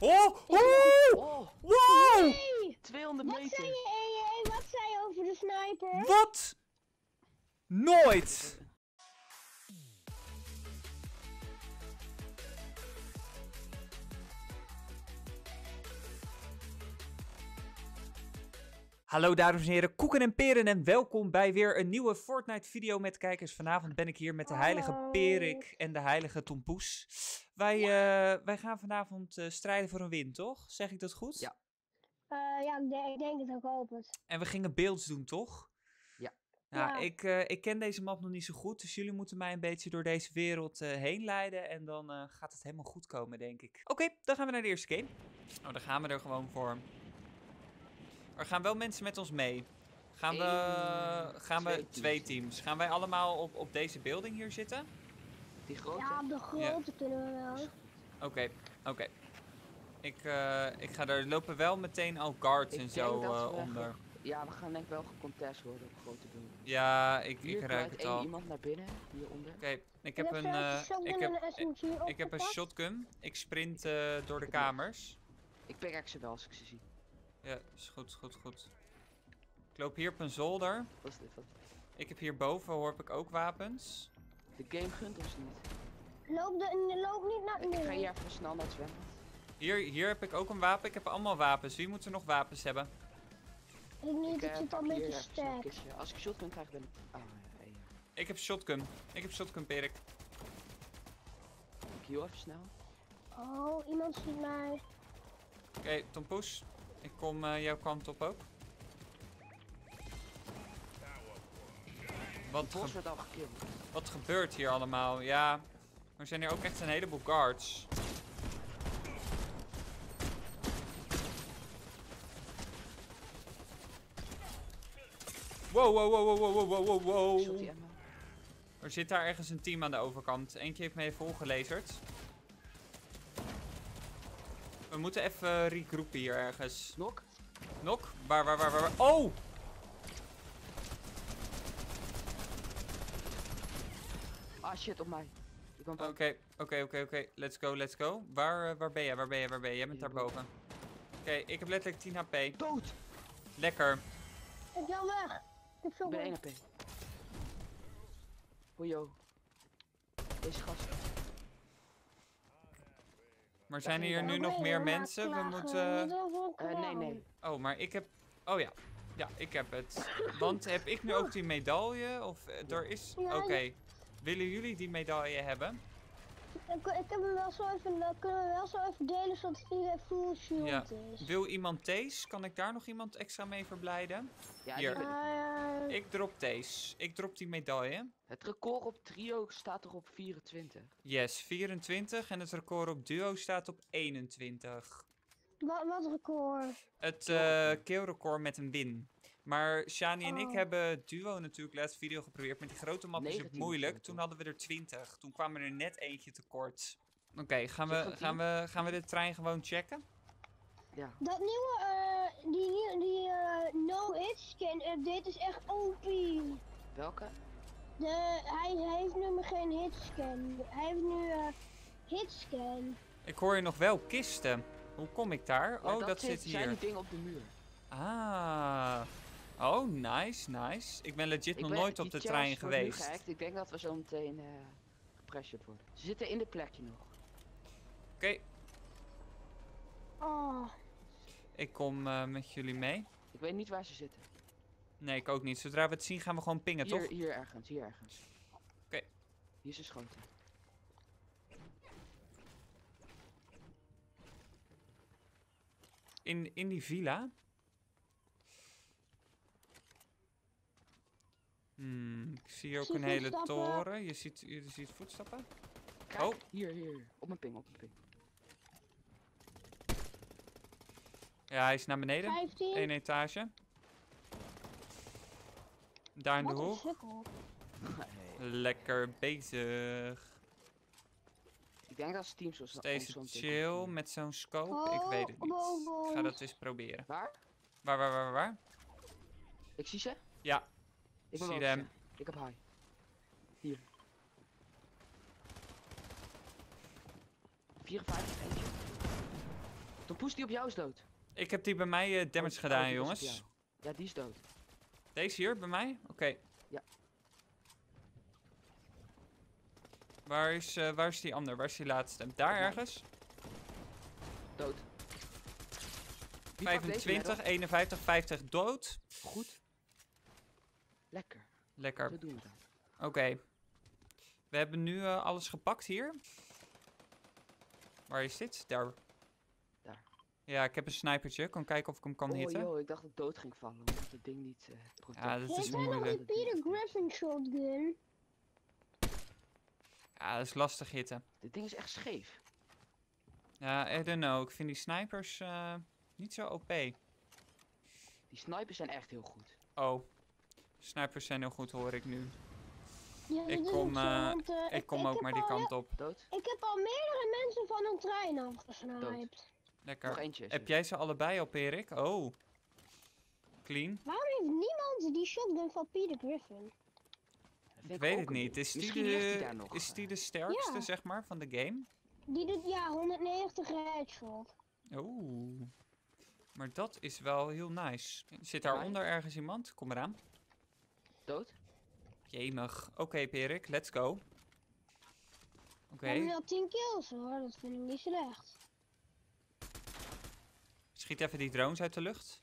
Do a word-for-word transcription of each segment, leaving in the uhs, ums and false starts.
Oh! Oh! Oh, Wow! Hey, tweehonderd wat meter. zei je, hey, hey, wat zei je over de sniper? Wat? Nooit! Hallo dames en heren, koeken en peren en welkom bij weer een nieuwe Fortnite video met kijkers. Vanavond ben ik hier met de heilige Hallo. Perik en de heilige Tompoes. Wij, uh, wij gaan vanavond uh, strijden voor een win, toch? Zeg ik dat goed? Ja. Uh, ja, ik denk, ik denk het ook, hoop het. En we gingen beelds doen, toch? Ja. Nou, Ja. ik, uh, ik ken deze map nog niet zo goed, dus jullie moeten mij een beetje door deze wereld uh, heen leiden. En dan uh, gaat het helemaal goed komen, denk ik. Oké, okay, dan gaan we naar de eerste game. Oh, dan gaan we er gewoon voor. Er gaan wel mensen met ons mee. Gaan we, Eén, gaan twee we twee teams. Gaan wij allemaal op, op deze building hier zitten? Die grote? Ja, op de grote ja. kunnen we wel. Oké, okay, oké. Okay. Ik, uh, ik ga er lopen wel meteen al guards ik en zo uh, onder. Ja, we gaan denk ik wel gecontest worden op grote building. Ja, ik, hier ik ruik het al. Hier iemand naar binnen, hieronder. Oké, okay, ik heb een, uh, ik heb, een ik heb een shotgun. Ik sprint uh, door de kamers. Ik pickaxe ze wel als ik ze zie. Ja, is goed, goed, goed. Ik loop hier op een zolder. Wat is dit? Wat? Ik heb hierboven, hoor ik ook wapens. De game gunt ons niet. Loop, de, loop niet naar beneden. Ik ga hier even snel naar het zwembad. Hier, hier heb ik ook een wapen. Ik heb allemaal wapens. Wie moet er nog wapens hebben? Ik niet, ik, ik uh, zit al een beetje sterk. Als ik shotgun krijg ben ik... Oh, ja, ja. Ik heb shotgun. Ik heb shotgun, Perik. Ik heel even snel. Oh, iemand ziet mij. Oké, okay, Tompoes. Ik kom uh, jouw kant op ook. Wat, ge wordt al gekilld. Wat gebeurt hier allemaal? Ja, er zijn hier ook echt een heleboel guards. Wow, wow, wow, wow, wow, wow, wow. Er zit daar ergens een team aan de overkant. Eentje heeft me even volgelezerd. We moeten even regroepen hier ergens. Nok? Nok? Waar, waar, waar, waar, waar? Oh! Ah shit, op mij. Oké, oké, oké, oké. Let's go, let's go. Waar, uh, waar ben je? Waar ben je? Waar ben je? Jij bent daarboven. Oké, okay, ik heb letterlijk tien H P. Dood! Lekker. Ik ga weg. Ik heb zo ik ben één H P. Hojo. Deze gast. Maar zijn hier nu nog meer mensen? We moeten... Uh, nee, nee. Oh, maar ik heb... Oh ja. Ja, ik heb het. Want heb ik nu ook die medaille? Of uh, er is... Oké. Okay. Willen jullie die medaille hebben? Ik, ik heb hem wel zo even... Dat kunnen we wel zo even delen, zodat iedereen full shield ja. is. Wil iemand Thees? Kan ik daar nog iemand extra mee verblijden? Ja, hier. Uh, ik drop Thees. Ik drop die medaille. Het record op trio staat toch op vierentwintig? Yes, vierentwintig. En het record op duo staat op eenentwintig. Wat, wat record? Het uh, killrecord met een win. Maar Shani en oh. ik hebben duo natuurlijk laatst video geprobeerd. Met die grote map is het moeilijk. Toen hadden we er twintig. Toen kwam er net eentje tekort. Oké, okay, gaan, we, gaan, we, gaan we de trein gewoon checken? Ja. Dat nieuwe, uh, die, die uh, no hit scan update is echt O P. Welke? De, hij, hij heeft nu geen hit scan. Hij heeft nu uh, hit scan. Ik hoor je nog wel kisten. Hoe kom ik daar? Ja, oh, dat, dat zit, zit hier. zijn die dingen op de muur. Ah. Oh, nice, nice. Ik ben legit ik nog ben, nooit op de trein geweest. Gehackt. Ik denk dat we zo meteen uh, gepressured worden. Ze zitten in de plekje nog. Oké. Okay. Oh. Ik kom uh, met jullie mee. Ik weet niet waar ze zitten. Nee, ik ook niet. Zodra we het zien gaan we gewoon pingen, hier, toch? Hier ergens, hier ergens. Oké. Okay. Hier is een schoten. In, in die villa? Hmm, ik zie ook zie een hele voetstappen. toren. Je ziet, je ziet voetstappen? Kijk, oh. Hier, hier. Op mijn ping, op mijn ping. Ja, hij is naar beneden. vijftien. Eén etage. Daar in de hoek. Nee. Lekker bezig. Ik denk dat ze teams zo Steeds chill met zo'n scope. Oh, ik weet het niet. oh, Ik ga dat eens proberen. Waar? Waar, waar, waar, waar? Ik zie ze. Ja. Ik zie ben hem. Ik heb high. Hier. vierenvijftig eentje. Tom Poes die op jou is dood. Ik heb die bij mij eh, damage Oh, gedaan, die was op jongens. jou. Ja, die is dood. Deze hier, bij mij? Oké. Ja. Waar is, eh, waar is die ander? Waar is die laatste? Daar Op mij. ergens? Dood. Wie pakt deze vijfentwintig, medal? eenenvijftig, vijftig dood. Goed. Lekker. Lekker. Zo doen we dat. Oké. We hebben nu eh, alles gepakt hier. Waar is dit? Daar. Daar. Ja, ik heb een snipertje. Kan kijken of ik hem kan Oh hitten. joh, ik dacht dat ik dood ging vallen. Omdat het ding niet uh, Ja, dat Heeft is hij nog moeilijk. die Peter Griffin shotgun? Ja, dat is lastig hitten. Dit ding is echt scheef. Ja, I don't know. Ik vind die snipers eh, niet zo O P. Die snipers zijn echt heel goed. Oh. Snipers zijn heel goed, hoor ik nu. Ja, Ik dat is kom, ook zo, eh, want, eh, Ik kom ik ook heb maar die al kant heel- op. Dood. Ik heb al meerdere mensen van een trein afgesniped. Lekker. Nog eentje. is Heb er. jij ze allebei op, Erik? Oh. Clean. Waarom heeft niemand die shotgun van Peter Griffin? Dat vind Ik weet ook het een niet. ding. Is die, Misschien ligt die daar de, nog. is die eh. de sterkste, Ja. zeg maar, van de game? Die doet ja honderdnegentig headshot. Oeh. Maar dat is wel heel nice. Zit Bij mij? daaronder ergens iemand? Kom eraan. Dood. Jemig. Oké, Perik. Let's go. Oké. We hebben wel tien kills hoor, dat vind ik niet slecht. Schiet even die drones uit de lucht.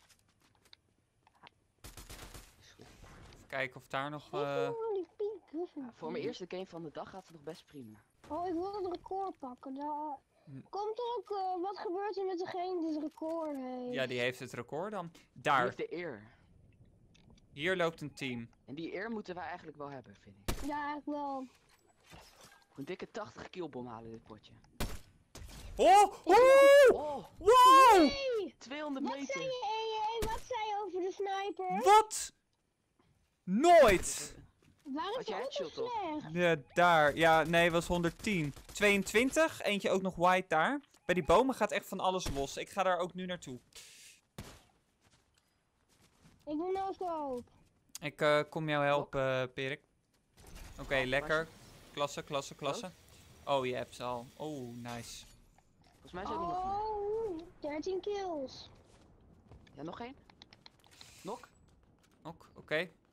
Is goed. Even kijken of daar nog... Geef eh, me maar die Peter Griffin. Ja, voor mijn eerste game van de dag gaat het nog best prima. Oh, ik wil het record pakken. Daar... Hm. Komt er ook, eh, wat gebeurt er met degene die het record heeft? Ja, die heeft het record dan. Die Daar. heeft de eer. Hier loopt een team. En die eer moeten wij eigenlijk wel hebben, vind ik. Ja, eigenlijk wel. Een dikke tachtig killbom halen dit potje. Oh! Oh! Oh, Wow! Hey, tweehonderd wat zei meter. je, E A? Wat zei je over de sniper? Wat? Nooit! Waar Had is je de headshot, auto toch? slecht? Ja, daar. Ja, nee, was honderdtien. tweeëntwintig. Eentje ook nog white daar. Bij die bomen gaat echt van alles los. Ik ga daar ook nu naartoe. Ik wil nou scope. Ik eh, kom jou helpen, uh, Perik. Oké, Oh, lekker. Klasse, klasse, klasse. Oh, je hebt ze al. Oh, nice. Volgens mij zijn er nog meer. Oh, dertien kills. Ja, nog één? Nok? Ook, oké.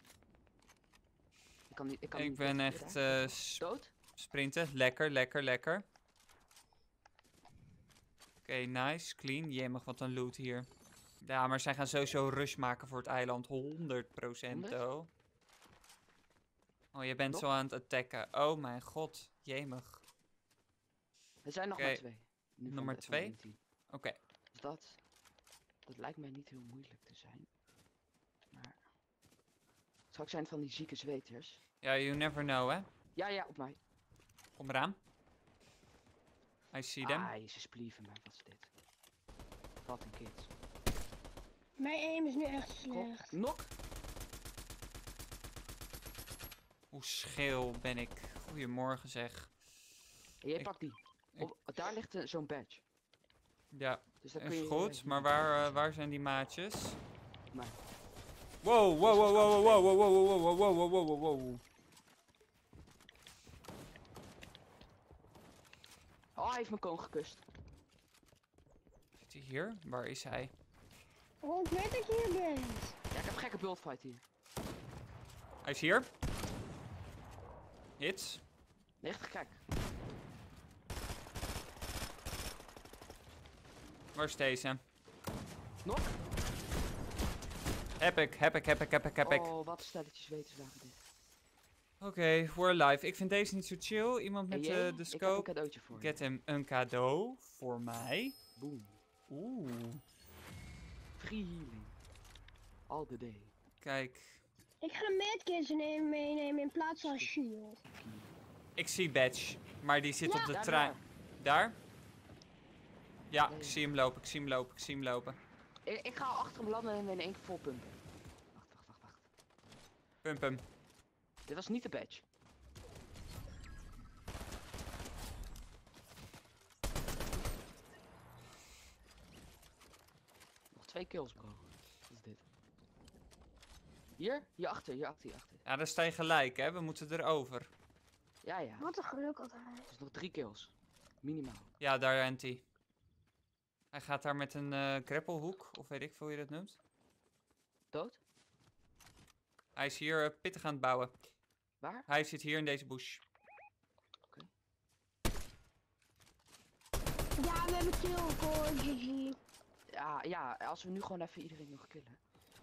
Ik kan niet. Ik, kan Ik niet ben tegen echt daar. eh, s- Dood? sprinten. Lekker, lekker, lekker. Oké, nice. Clean. Jemmig, wat een loot hier. Ja, maar zij gaan sowieso rush maken voor het eiland. honderd procent, honderd? oh. Oh, je bent Nog? zo aan het attacken. Oh mijn god. Jemig. Er zijn nog Oké, maar twee. Nu van nummer de- van twee? één team. Oké. Dus dat. Dat lijkt mij niet heel moeilijk te zijn. Maar. Straks zijn het van die zieke zweters. Ja, you never know, hè. Ja, ja, op mij. Kom eraan. I see them. Ah, jezus, plieven me. Wat is dit? Wat een kids. Mijn aim is nu echt Kom. slecht. Nok? Hoe scheel ben ik. Goedemorgen zeg. En jij Ik- pakt die. ik- Op, daar ligt eh, zo'n badge. Ja, Dus dan kun is je, goed. eh, Maar hier waar, pakken. eh, waar zijn die maatjes? Maar- Wow, wow, wow, wow, wow, wow, wow, wow, wow, wow, wow, wow, wow. Oh, hij heeft mijn koon gekust. Zit hij hier? Waar is hij? Oh, ik weet dat je hier bent. Ja, ik heb een gekke buildfight hier. Hij is hier. Hits. Nee, echt gek. Waar is deze? Nok? Heb ik, heb ik, heb ik, heb ik, heb ik. Oh, wat stelletjes wetensdagen dit. Oké, we're live. Ik vind deze niet zo chill. Iemand En met jij? eh, de Ik heb een scope. cadeautje voor je. Get hem een cadeau voor mij. Boom. Oeh, Free healing. All the day. Ik kijk. ga medkits nemen, meenemen in plaats van shield. Ik zie Badge, maar die zit Ja. op de Daar, trein. Daar? Ja, Nee. ik zie hem lopen, ik zie hem lopen, ik zie hem lopen. Ik, ik ga achter hem landen en in één keer vol pumpen. Wacht, wacht, wacht, wacht. Pump hem. Dit was niet de badge. Nog twee kills, bro. Wat is dit? Hier? Hierachter, hierachter, hierachter. Ja, daar sta je gelijk, hè. We moeten erover. Ja, ja. Wat een geluk altijd. Dus nog drie kills. Minimaal. Ja, daar rent hij. Hij gaat daar met een uh, kreppelhoek, of weet ik veel hoe je dat noemt. Dood? Hij is hier uh, pittig aan het bouwen. Waar? Hij zit hier in deze bush. Oké. Ja, we hebben kill hoor, G G. Ja, ja, als we nu gewoon even iedereen nog killen.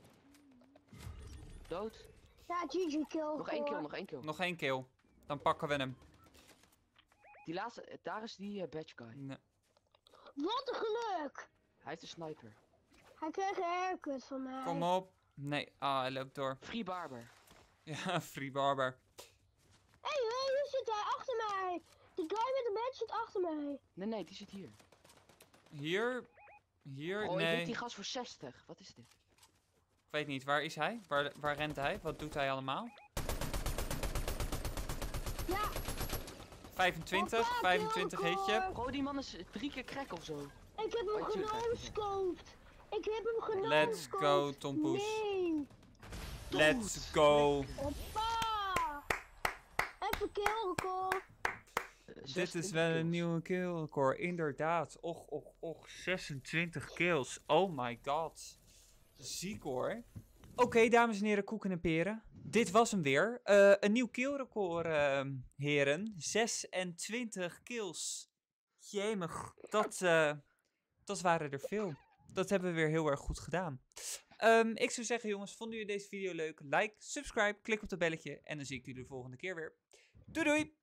Dood? Ja, G G kill. Nog één kill, nog één kill. Nog één kill. Dan pakken we hem. Die laatste, daar is die uh, badge guy. Nee. Wat een geluk. Hij heeft een sniper. Hij kreeg een haircut van mij. Kom op. Nee, ah, hij loopt door. Free barber. Ja, free barber. Hé, hey, hey, hier zit hij achter mij. Die guy met de badge zit achter mij. Nee, nee, die zit hier. Hier. Hier, Oh, ik nee. weet die gas voor zestig. Wat is dit? Ik weet niet, waar is hij? Waar, waar rent hij? Wat doet hij allemaal? Ja. vijfentwintig, Papa, vijfentwintig hitje. Kilgore. Bro, die man is drie keer crack of zo. Ik heb hem Oh, tuurlijk, genoscoped. Ik heb hem genoscoped. Let's go, Tompoes. Nee. Let's go. Hoppa. Even killrecord. Dit is wel een nieuwe killrecord, inderdaad. Och, och, och, zesentwintig kills. Oh my god. Ziek hoor. Oké, okay, dames en heren, koeken en peren. Dit was hem weer. Uh, een nieuw killrecord, uh, heren. zesentwintig kills. Jemig, dat, uh, dat waren er veel. Dat hebben we weer heel erg goed gedaan. Um, ik zou zeggen, jongens, vonden jullie deze video leuk? Like, subscribe, klik op het belletje en dan zie ik jullie de volgende keer weer. Doei doei!